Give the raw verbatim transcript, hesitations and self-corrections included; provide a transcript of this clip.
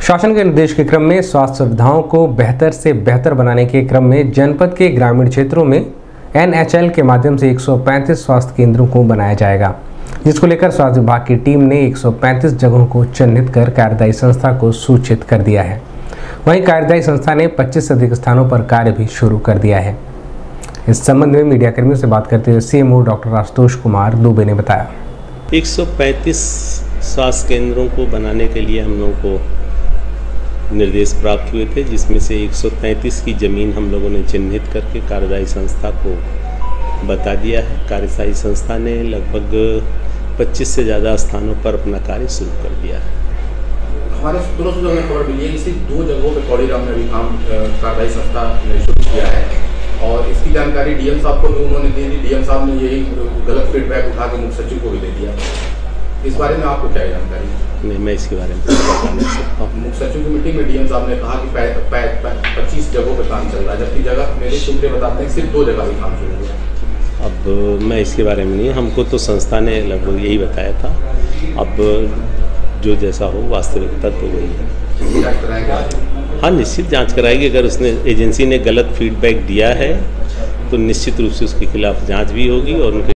शासन के निर्देश के क्रम में स्वास्थ्य सुविधाओं को बेहतर से बेहतर बनाने के क्रम में जनपद के ग्रामीण क्षेत्रों में एन एच एल के माध्यम से एक सौ पैंतीस स्वास्थ्य केंद्रों को बनाया जाएगा, जिसको लेकर स्वास्थ्य विभाग की टीम ने एक सौ पैंतीस जगहों को चिन्हित कर कार्यदायी संस्था को सूचित कर दिया है। वहीं कार्यदायी संस्था ने पच्चीस से अधिक स्थानों पर कार्य भी शुरू कर दिया है। इस संबंध में मीडिया कर्मियों से बात करते हुए C M O doctor Ashutosh Kumar Dubey ने बताया, एक सौ पैंतीस स्वास्थ्य केंद्रों को बनाने के लिए हम लोगों को निर्देश प्राप्त हुए थे, जिसमें से एक सौ तैंतीस की ज़मीन हम लोगों ने चिन्हित करके कार्यदायी संस्था को बता दिया है। कार्यदायी संस्था ने लगभग पच्चीस से ज़्यादा स्थानों पर अपना कार्य शुरू कर दिया है। हमारे सूत्रों से जो हमें खबर मिली है कि सिर्फ दो जगहों पर कौड़ीराम में भी काम कार्यदायी संस्था ने शुरू किया है और इसकी जानकारी डी एम साहब को भी उन्होंने दे दी। डी एम साहब ने यही गलत फीडबैक उठा के मुख्य सचिव को भी दे दिया। इस बारे में आपको क्या जानकारी? नहीं, मैं इसके बारे में बता नहीं सकता हूँ। मुख्य सचिव की मीटिंग में डी एम साहब ने कहा कि पच्चीस जगहों पर काम चल रहा है, जबकि जगह मेरे सूत्रे बताते हैं सिर्फ दो जगह भी काम शुरू हुआ। अब मैं इसके बारे में नहीं, हमको तो संस्था ने लगभग यही बताया था। अब जो जैसा हो वास्तविकता तो वही है। हाँ, निश्चित जांच कराएगी। अगर उसने एजेंसी ने गलत फीडबैक दिया है तो निश्चित रूप से उसके खिलाफ जांच भी होगी और उनके